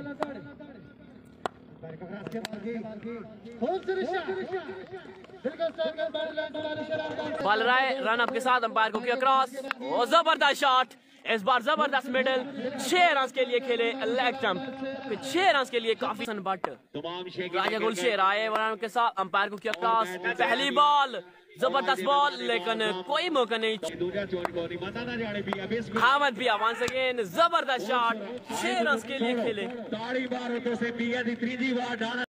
Ball रहा है run up के साथ, अंपायर को किया क्रॉस और जबरदस्त शॉट। इस बार जबरदस्त मिडल, 6 रन के लिए खेले लेग स्टंप, 6 रन के लिए काफी बट राजा गुल शेर आए रन के साथ, अंपायर को किया क्रॉस। पहली बॉल जबरदस्त बॉल, लेकिन कोई मौका नहीं। हामद भी वंस अगेन जबरदस्त शॉट, 6 रन के लिए खेले।